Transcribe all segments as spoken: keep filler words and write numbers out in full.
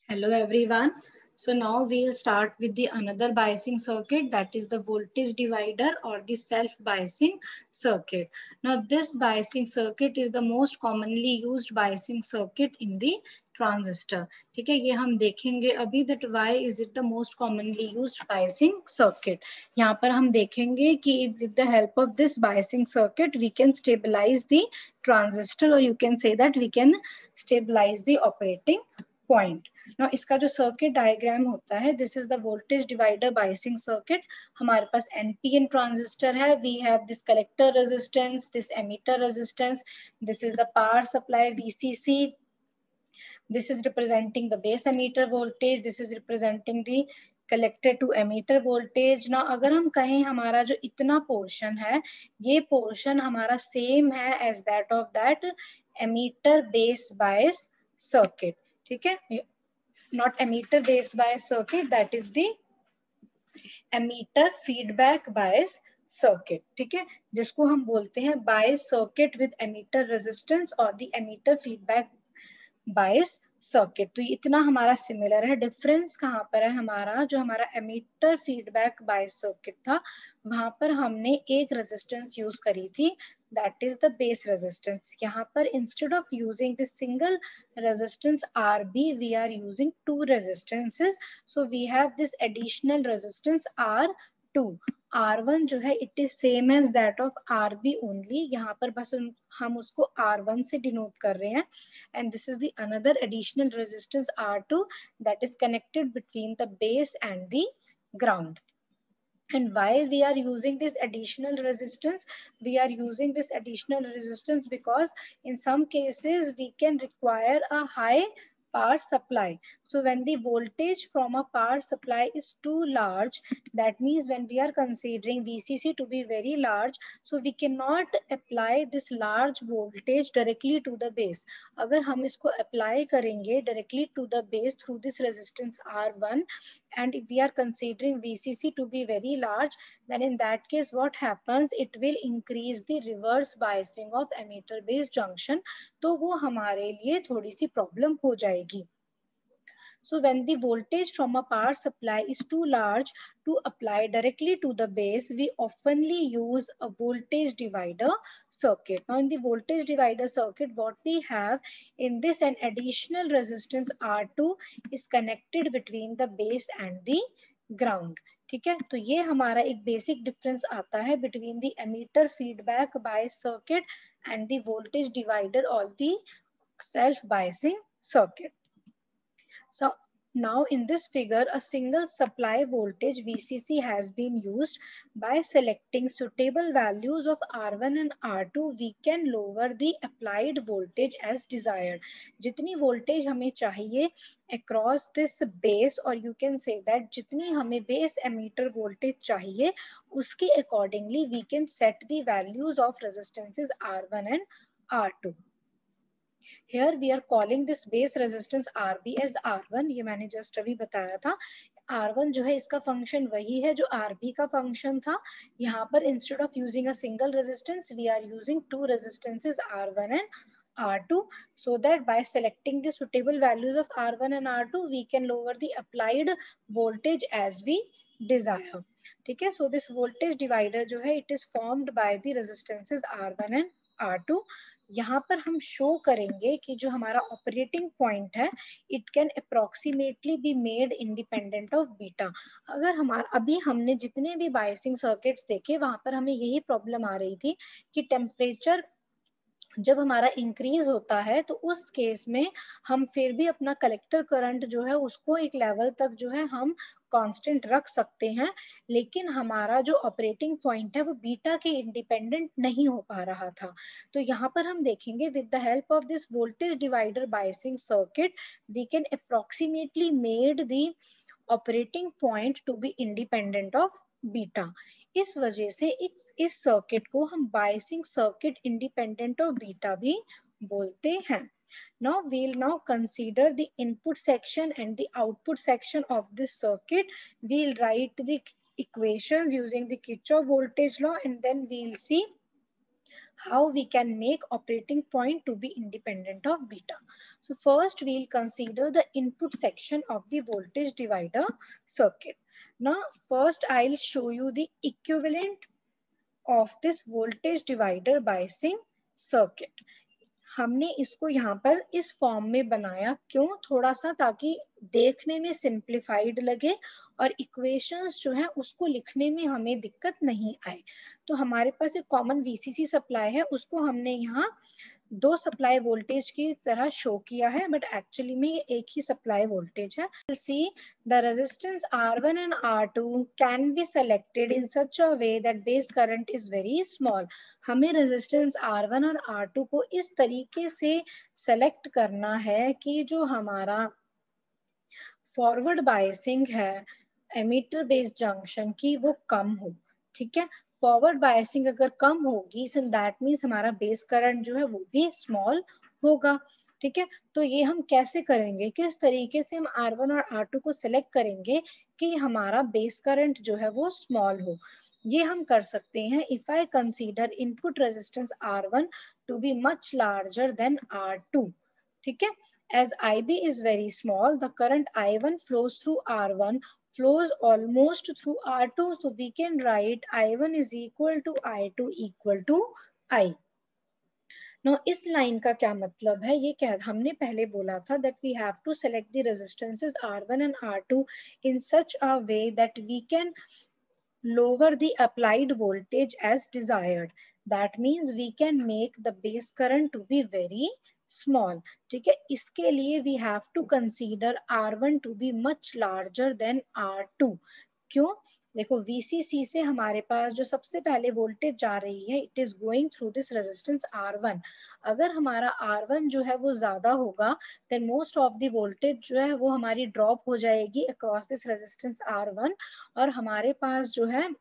Hello everyone. So now we'll start with the another biasing circuit, that is the voltage divider or the self biasing circuit. Now this biasing circuit is the most commonly used biasing circuit in the transistor. ठीक है, ये हम देखेंगे अभी that why is it the most commonly used biasing circuit. यहाँ पर हम देखेंगे कि with the help of this biasing circuit we can stabilize the transistor, or you can say that we can stabilize the operating point. Now इसका जो circuit diagram होता है, this is the voltage divider biasing circuit. हमारे पास NPN transistor है. We have this collector resistance, this emitter resistance, this is the power supply VCC. This is representing the base emitter voltage, this is representing the collector to emitter voltage. ना अगर हम कहें हमारा जो इतना portion है, ये पोर्शन हमारा सेम है as that of that emitter base bias circuit. ठीक है, not emitter based bias circuit, that is the emitter feedback bias circuit. ठीक है, जिसको हम बोलते हैं bias circuit with emitter resistance और the emitter feedback bias circuit. तो इतना हमारा सिमिलर है. डिफरेंस कहाँ पर है हमारा, जो हमारा एमीटर फीडबैक बायस सर्किट था वहां पर हमने एक रेजिस्टेंस यूज करी थी, that is the base resistance. यहाँ पर instead of using the single resistance R B, we are using two resistances. So we have this additional resistance R two. R one जो है it is same as that of R B only. यहाँ पर बस हम उसको R one से denote कर रहे हैं. And this is the another additional resistance R two that is connected between the base and the ground. And why we are using this additional resistance? We are using this additional resistance because in some cases we can require a high power supply. So when the voltage from a power supply is too large, that means when we are considering V C C to be very large, so we cannot apply this large voltage directly to the base. अगर हम इसको apply करेंगे directly to the base through this resistance R one, and if we are considering V C C to be very large, then in that case what happens, it will increase the reverse biasing of emitter base junction. तो वो हमारे लिए थोड़ी सी problem हो जाएगी. So when the voltage from a power supply is too large to apply directly to the base, we oftenly use a voltage divider circuit. Now in the voltage divider circuit, what we have in this, an additional resistance R two is connected between the base and the ground. ठीक है, तो ये हमारा एक basic difference आता है between the emitter feedback bias circuit and the voltage divider और the self biasing circuit. So now in this figure, a single supply voltage V C C has been used. By selecting suitable values of R one and R two, we can lower the applied voltage as desired. जितनी voltage हमें चाहिए across this base, or you can say that जितनी हमें base emitter voltage चाहिए, उसके accordingly we can set the values of resistances R one and R two. Here we are calling this base resistance R B as R one. ये मैंने just अभी बताया था. R one जो है इसका function वही है जो R B का function था. यहाँ पर instead of using a single resistance, we are using two resistances R one and R two, so that by selecting the suitable values of R one and R two, we can lower the applied voltage as we desire. ठीक है, so this voltage divider जो है it is formed by the resistances R one and R two. यहाँ पर हम show करेंगे कि जो हमारा ऑपरेटिंग पॉइंट है, it can approximately be made independent of beta. अगर हमारा अभी हमने जितने भी बायसिंग सर्किट्स देखे, वहां पर हमें यही प्रॉब्लम आ रही थी कि टेम्परेचर जब हमारा इंक्रीज होता है तो उस केस में हम फिर भी अपना कलेक्टर करंट जो है उसको एक लेवल तक जो है हम कांस्टेंट रख सकते हैं, लेकिन हमारा जो ऑपरेटिंग पॉइंट है वो बीटा के इंडिपेंडेंट नहीं हो पा रहा था. तो यहाँ पर हम देखेंगे with the help of this voltage divider biasing circuit, we can approximately made the operating point to be independent of beta. इस वजह से इस इस सर्किट को हम biasing circuit independent of beta भी बोलते हैं. Now we'll now consider the input section and the output section of this circuit. We'll write the equations using the Kirchhoff voltage law, and then we'll see how we can make operating point to be independent of beta. So first we'll consider the input section of the voltage divider circuit. Now first I'll show you the equivalent of this voltage divider biasing circuit. हमने इसको यहाँ पर इस form में बनाया, क्यों? थोड़ा सा ताकि देखने में सिंप्लीफाइड लगे और इक्वेशंस जो है उसको लिखने में हमें दिक्कत नहीं आए. तो हमारे पास एक कॉमन वीसीसी सप्लाई है, उसको हमने यहाँ दो सप्लाई वोल्टेज की तरह शो किया है, बट एक्चुअली में ये एक ही सप्लाई वोल्टेज है. See the resistance R one and R two can be selected in such a way that base current is very small. हमें रेजिस्टेंस आर वन और आर टू को इस तरीके से सेलेक्ट करना है कि जो हमारा फॉरवर्ड बायसिंग है एमीटर बेस जंक्शन की वो कम हो. ठीक है, फॉरवर्ड बायसिंग अगर कम होगी सो दैट मीन्स हमारा बेस करंट जो है वो भी स्मॉल होगा. ठीक है, तो ये हम कैसे करेंगे, किस तरीके से हम आर वन और आर टू को सिलेक्ट करेंगे कि हमारा बेस करंट जो है वो स्मॉल हो. ये हम कर सकते हैं if I consider input resistance R one to be much larger than R two. ठीक है, as I B is very small, the current I one flows through R one, flows almost through R two, so we can write I one is equal to I two equal to I. Now इस line का क्या मतलब है, ये क्या हमने पहले बोला था that we have to select the resistances R one and R two in such a way that we can lower the applied voltage as desired. That means we can make the base current to be very small. ठीक है, इसके लिए we have to consider R one to be much larger than R two. क्यों? देखो V C C से हमारे पास जो सबसे पहले वोल्टेज जा रही है it is going through this resistance R one. अगर हमारा R one जो है वो ज्यादा होगा then most of the voltage जो है वो हमारी ड्रॉप हो जाएगी across this resistance R one और हमारे पास जो है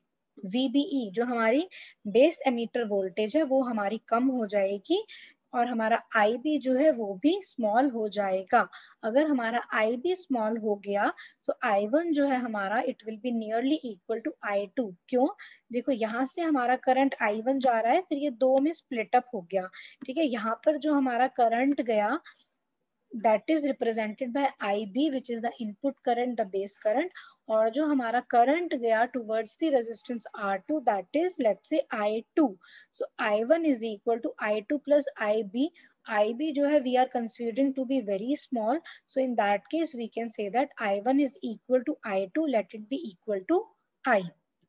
V B E जो हमारी बेस एमीटर वोल्टेज है वो हमारी कम हो जाएगी और हमारा I B जो है वो भी स्मॉल हो जाएगा. अगर हमारा I B स्मॉल हो गया तो I one जो है हमारा it will be nearly equal to I two. क्यों? देखो यहाँ से हमारा करंट I one जा रहा है, फिर ये दो में स्प्लिट अप हो गया. ठीक है, यहाँ पर जो हमारा करंट गया that is represented by I B, which is the input current, the base current, और जो हमारा current गया towards the resistance R two, that is let's say I two. So I one is equal to I two plus I B. I B जो है we are considering to be very small, so in that case we can say that I one is equal to I two. Let it be equal to I.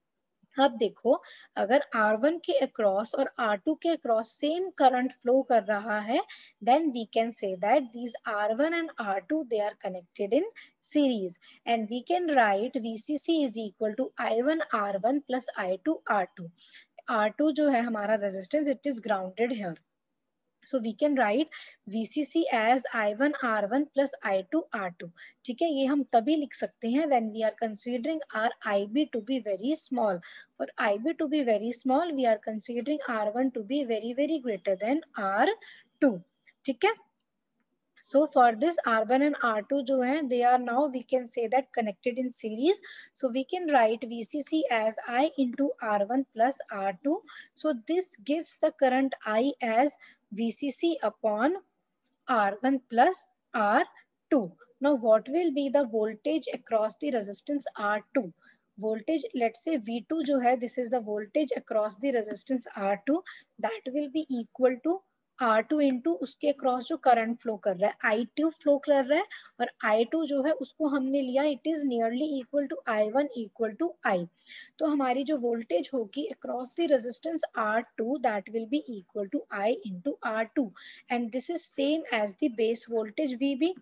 अब देखो अगर R one के across और R two के across same current flow कर रहा है then we can say that these R one and R two they are connected in series and we can write V C C is equal to I one R one plus I two R two. R two जो है हमारा resistance it is grounded here. So we can write V C C as I one R one plus I two R two. ठीक है, ये हम तभी लिख सकते हैं when we are considering our I B to be very small. For I B to be very small, we are considering R one to be very very greater than R two. ठीक है. So for this R one and R two जो है they are now we can say that connected in series. So we can write V C C as I into R one plus R two. So this gives the current I as V C C upon R one plus R two. Now what will be the voltage across the resistance R two? Voltage let's say V two जो है this is the voltage across the resistance R two, that will be equal to R two into उसके across जो current flow कर रहा है I two flow कर रहा है और I two जो है उसको हमने लिया it is nearly equal to I one equal to I. तो हमारी जो वोल्टेज होगी across the resistance R two that will be equal to I into R two and this is same as the base voltage V B.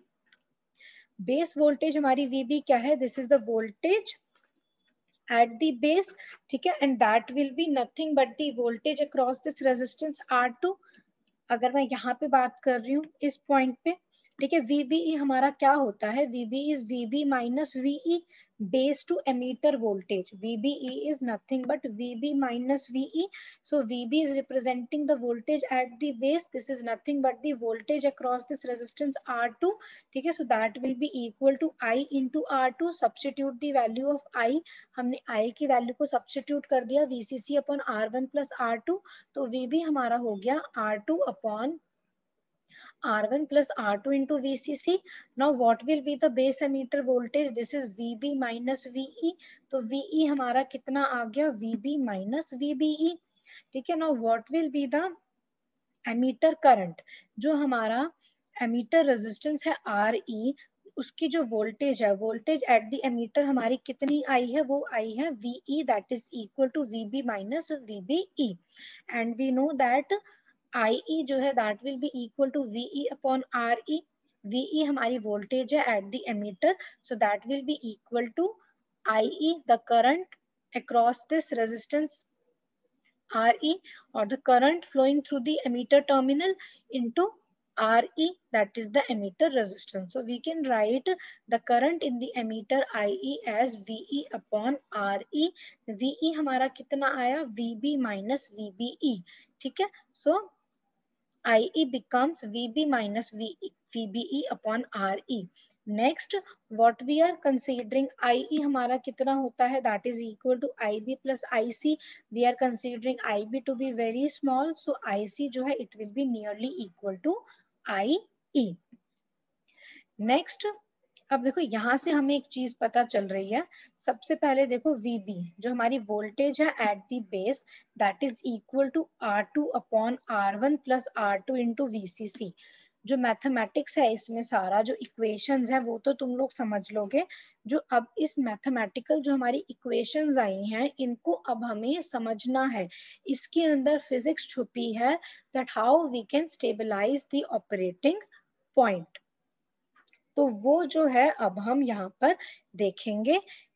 Base voltage हमारी V B क्या है, this is the voltage at the base. ठीक है, and that will be nothing but the voltage across this resistance R two. अगर मैं यहाँ पे बात कर रही हूँ इस पॉइंट पे, ठीक है, V B E हमारा क्या होता है, V B E is V B minus V E. base to emitter voltage. V B E is nothing but V B minus V E. So V B is representing the voltage at the base. This is nothing but the voltage across this resistance R two. ठीक है, so that will be equal to I into R two. Substitute the value of I. हमने I की value को substitute कर दिया V C C upon R one plus R two. तो V B हमारा हो गया R two upon R one plus R two into V C C. Now what will be the base emitter voltage? This is V B minus V E. तो V E हमारा कितना आ गया? V B minus V B E. ठीक है. Now what will be the emitter current? जो हमारा emitter resistance है R E, उसकी जो वोल्टेज है, वोल्टेज एट द एमीटर हमारी कितनी आई है? वो आई है V E, that is equal to V B minus V B E. And we know that I E जो है that will be equal to V E upon R E. V E हमारी voltage है at the emitter, so that will be equal to I E, the current across this resistance R E, or the current flowing through the emitter terminal, into R E, that is the emitter resistance. So we can write the current in the emitter I E as V E upon R E. V E हमारा कितना आया? V B minus V B E. ठीक है. So I E becomes V B minus V B E upon R E. Next, what we are considering, I E हमारा कितना होता है? That is equal to I B plus I C. We are considering I B to be very small, so I C जो है it will be nearly equal to I E. Next, अब देखो यहाँ से हमें एक चीज पता चल रही है. सबसे पहले देखो V B जो हमारी वोल्टेज है at the base, that is equal to R two upon R one plus R two into V C C. जो मैथमेटिक्स है इसमें सारा जो इक्वेशंस है वो तो तुम लोग समझ लोगे. जो अब इस मैथमेटिकल जो हमारी इक्वेशंस आई हैं इनको अब हमें समझना है. इसके अंदर फिजिक्स छुपी है, that how we can stabilize the operating point. तो वो जो है अब हम यहाँ पर देखेंगे.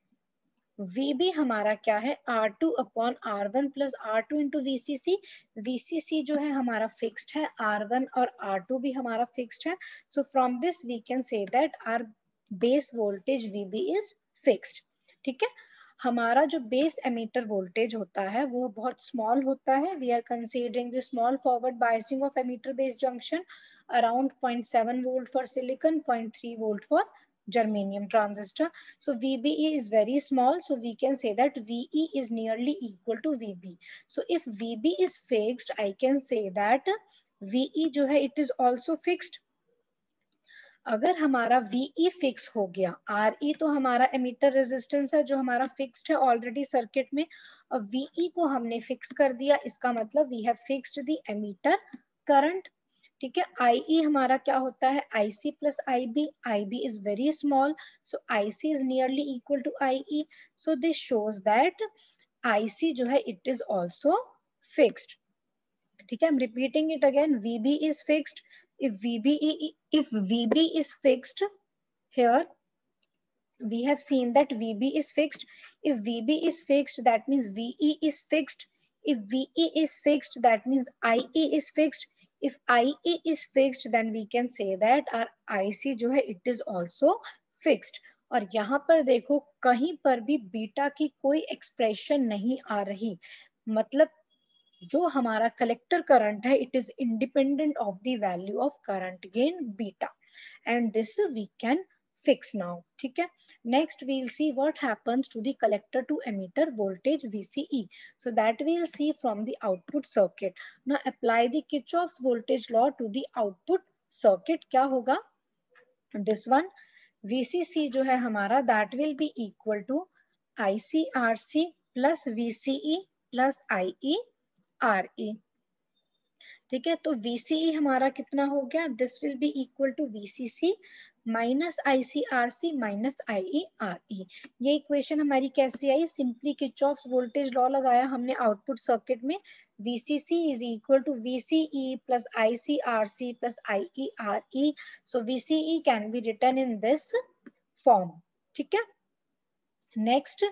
V B हमारा क्या है? R two upon R one plus R two into V C C. V C C जो है हमारा फिक्स्ड है, R one और R two भी हमारा फिक्स्ड है. So from this we can say that our base voltage V B is fixed. ठीक है. हमारा जो बेस एमीटर वोल्टेज होता है वो बहुत स्मॉल होता है. We are considering the small forward biasing of emitter base junction around zero point seven volt for silicon, zero point three volt for germanium transistor. So V B E is very small, so we can say that V E is nearly equal to V B. So if V B is fixed, I can say that V E जो है it is also fixed. अगर हमारा V E fix हो गया, R E तो हमारा emitter resistance है जो हमारा फिक्स्ड है ऑलरेडी सर्किट में. अब V E को हमने फिक्स कर दिया, इसका मतलब we have fixed the emitter current. ठीक है. I E हमारा क्या होता है? I C plus I B. I B is very small, so I C is nearly equal to I E. So this shows that I C जो है it is also fixed. ठीक है. I'm repeating it again. V B is fixed. If V B E, if V B is fixed, here we have seen that V B is fixed. If V B is fixed, that means V E is fixed. If V E is fixed, that means I E is fixed. If I E is fixed, then we can say that our I C जो है it is also fixed. और यहाँ पर देखो कहीं पर भी beta की कोई एक्सप्रेशन नहीं आ रही. मतलब जो हमारा कलेक्टर करंट है it is independent of the value of current gain beta, and this we can fix now. ठीक है. Next we'll see what happens to the collector to emitter voltage V C E. So that we'll see from the output circuit. Now apply the Kirchhoff's voltage law to the output circuit. क्या होगा? This one V C C जो है हमारा that will be equal to I C R C plus V C E plus I E R E. ठीक है. तो V C E हमारा कितना हो गया? This will be equal to V C C minus I C R C minus I E R E. ये equation हमारी कैसे आई? सिंपली किर्चॉफ्स वोल्टेज लॉ लगाया हमने आउटपुट सर्किट में. V C C is equal to V C E plus I C R C plus I E R E. So V C E can be written in this form. ठीक है. Next,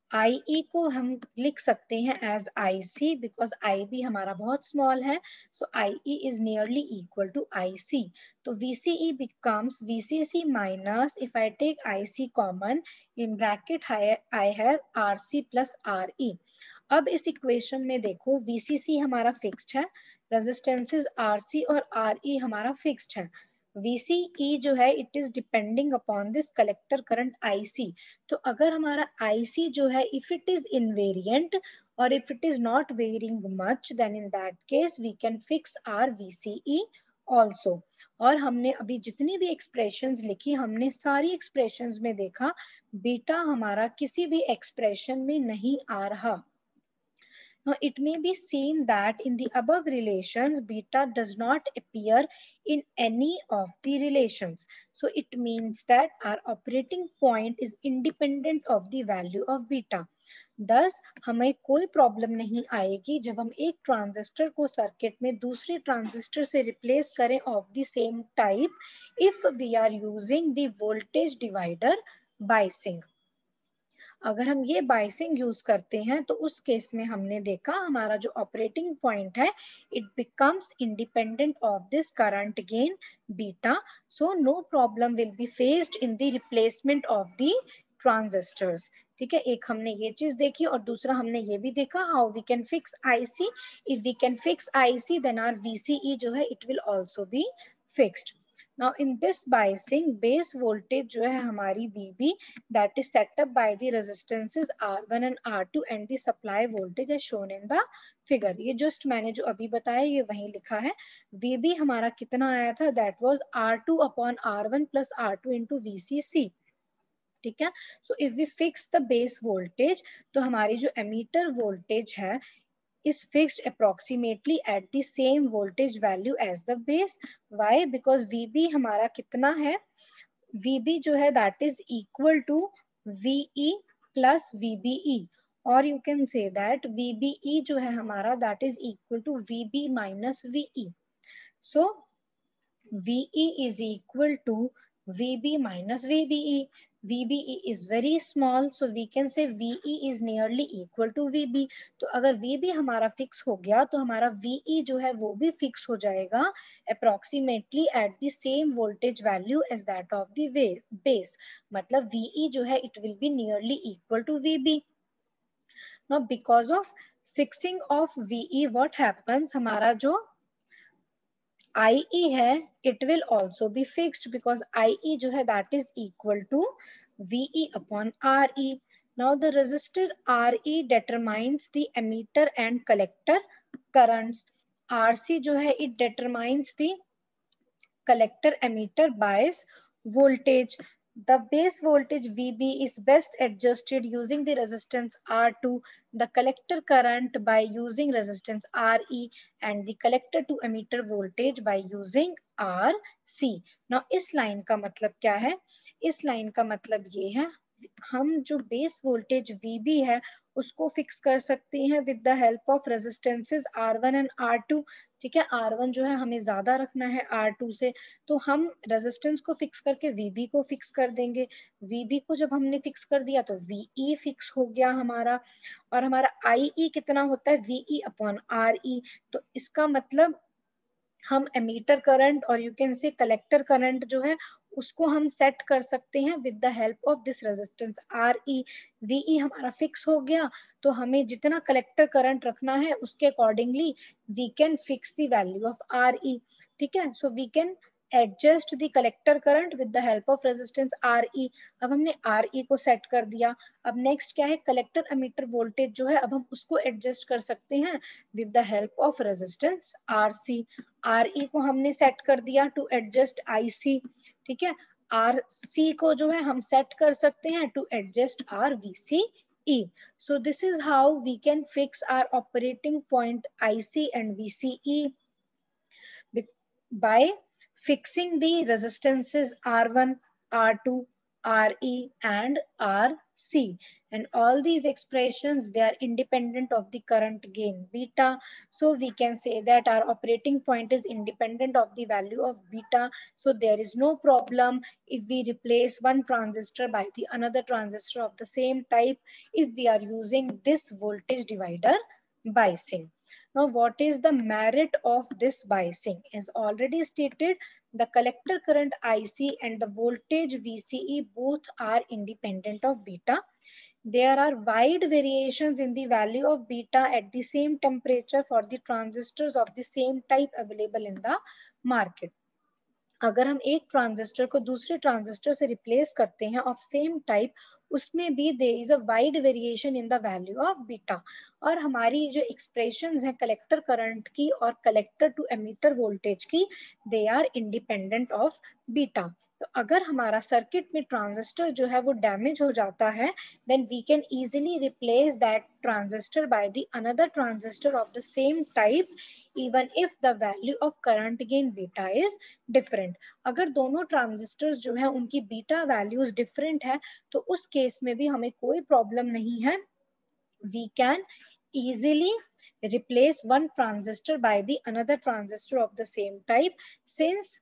आई ई को हम लिख सकते हैं as I C because I B हमारा बहुत small है, so I E is nearly equal to I C. तो V C E becomes V C C minus, if I take I C common, in bracket I have R C plus R E. अब इस equation में देखो V C C हमारा fixed है, resistances R C और R E हमारा fixed है. V C E जो है it is depending upon this collector current I C. तो अगर हमारा I C जो है इफ इट इज इनवेरिएंट और if it is not varying much, then in that case we can fix our V C E also. और हमने अभी जितनी भी एक्सप्रेशंस लिखी, हमने सारी एक्सप्रेशंस में देखा बीटा हमारा किसी भी एक्सप्रेशन में नहीं आ रहा. Now, it may be seen that in the above relations, beta does not appear in any of the relations. So, it means that our operating point is independent of the value of beta. Thus, हमें कोई problem नहीं आएगी जब हम एक transistor को circuit में दूसरे ट्रांजिस्टर से रिप्लेस करें of the same type if we are using the voltage divider biasing. अगर हम ये बायसिंग यूज करते हैं तो उस केस में हमने देखा हमारा जो ऑपरेटिंग पॉइंट है it becomes independent of this current gain beta, so no problem will be faced in the replacement of the transistors. ठीक है, एक हमने ये चीज देखी और दूसरा हमने ये भी देखा how we can fix IC. If we can fix IC then our VCE जो है it will also be fixed. Now in this biasing, base voltage जो है हमारी V B that is set up by the resistances R one and R two and the supply voltage as shown in the figure. ये just मैंने जो अभी बताया ये वहीं लिखा है. V B हमारा कितना आया था, that was R two upon R one plus R two into V C C. ठीक है, so if we fix the base voltage तो हमारी जो emitter voltage है is fixed approximately at the same voltage value as the base. Why? Because V B हमारा कितना है, V B जो है that is equal to V E plus V B E, or you can say that V B E जो है हमारा that is equal to V B minus V E. So V E is equal to V B minus V B E. V B E is very small, so we can say V E is nearly equal to V B. तो अगर V B हमारा fix हो गया तो हमारा V E जो है वो भी फिक्स हो जाएगा approximately at the same voltage value as that of the base. मतलब V E जो है it will be nearly equal to V B. Now because of fixing of V E, what happens, हमारा जो I E है it will also be fixed because I E जो है that is equal to V E upon R E. Now the resistor R E determines the emitter and collector currents. R C जो है it determines the collector emitter bias voltage. The base voltage V B is best adjusted using the resistance R two, the collector current by using resistance R E, and the collector to emitter voltage by using R C. Now इस line का मतलब क्या है, इस line का मतलब ये है हम जो बेस वोल्टेज V B है उसको फिक्स कर सकते हैं with the help of resistances R one and R two. ठीक है, R one जो है हमें ज्यादा रखना है R two से, तो हम रेजिस्टेंस को फिक्स करके V B को फिक्स कर देंगे. V B को जब हमने फिक्स कर दिया तो V E फिक्स हो गया हमारा, और हमारा I E कितना होता है V E upon R E. तो इसका मतलब हम एमीटर करंट और you can say collector current जो है उसको हम सेट कर सकते हैं with the help of this resistance R E. V E हमारा फिक्स हो गया तो हमें जितना कलेक्टर करंट रखना है उसके accordingly we can fix the value of R E. ठीक है, so we can adjust the collector current with the help of resistance R E. अब हमने R E को सेट कर दिया. अब नेक्स्ट क्या है, कलेक्टर एमीटर वोल्टेज जो है अब हम उसको एडजस्ट कर सकते हैं with the help of resistance R C. R E को हमने सेट कर दिया टू एडजस्ट I C. ठीक है, R C को जो है हम सेट कर सकते हैं to adjust R V C E. So this is how we can fix our operating point I C and V C E by fixing the resistances R one, R two, R E and R C, and all these expressions, they are independent of the current gain beta. So we can say that our operating point is independent of the value of beta. So there is no problem if we replace one transistor by the another transistor of the same type if we are using this voltage divider biasing. Now, what is the merit of this biasing? As already stated, the collector current I C and the voltage V C E both are independent of beta. There are wide variations in the value of beta at the same temperature for the transistors of the same type available in the market. अगर हम एक transistor को दूसरे transistor से replace करते हैं of same type, उसमें भी there is a wide variation in the value of beta. और हमारी जो एक्सप्रेशंस हैं कलेक्टर करंट की और कलेक्टर टू एमीटर वोल्टेज की, they are independent of beta. तो अगर हमारा सर्किट में ट्रांजिस्टर जो है वो डैमेज हो जाता है, then we can easily replace that transistor by the another transistor of the same type even if the value of current gain beta is different. अगर दोनों ट्रांजिस्टर्स जो है उनकी बीटा वैल्यूज डिफरेंट है, तो उस केस में भी हमें कोई प्रॉब्लम नहीं है. We can easily replace one transistor by the another transistor of the same type, since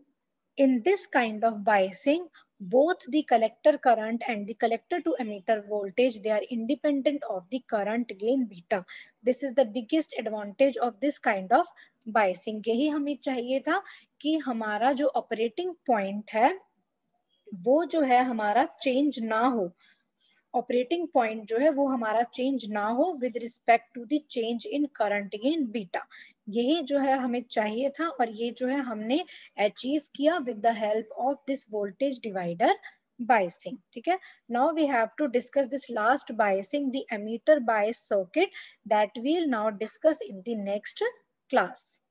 in this kind of biasing, both the collector current and the collector to emitter voltage, they are independent of the current gain beta. This is the biggest advantage of this kind of biasing. यही हमें चाहिए था कि हमारा जो operating point है वो जो है हमारा चेंज ना हो. ऑपरेटिंग पॉइंट जो है वो हमारा चेंज ना हो with respect to the change in current gain beta. यही जो है हमें चाहिए था और ये जो है हमने अचीव किया with the help of this voltage divider biasing. ठीक है. Now we have to discuss this last biasing, the emitter bias circuit, that we'll now discuss in the next class.